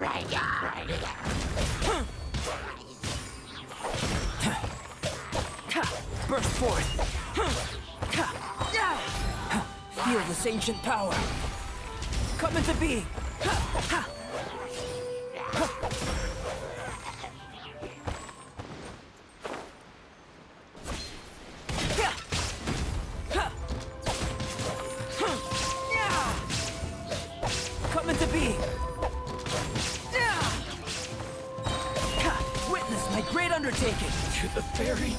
Burst forth! Feel this ancient power! Come into being! Come into being! Witness my great undertaking! To the very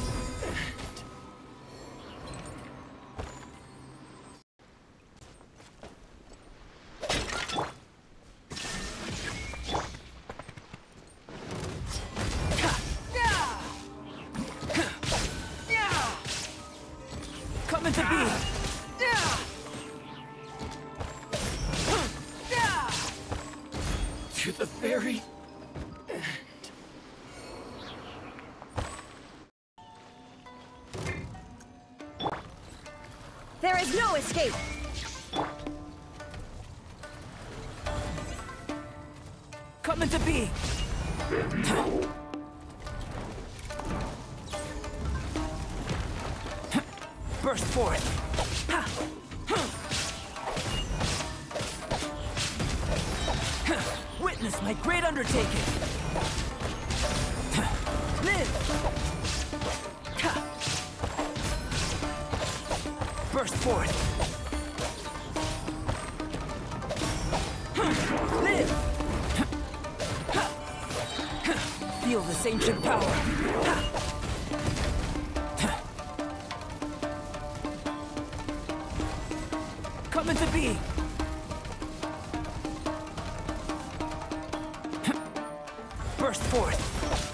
Come into being! to the very There is no escape! Come into being! Burst forth! Witness my great undertaking! Live! Burst forth! Live! Feel this ancient power! Come into being! Burst forth!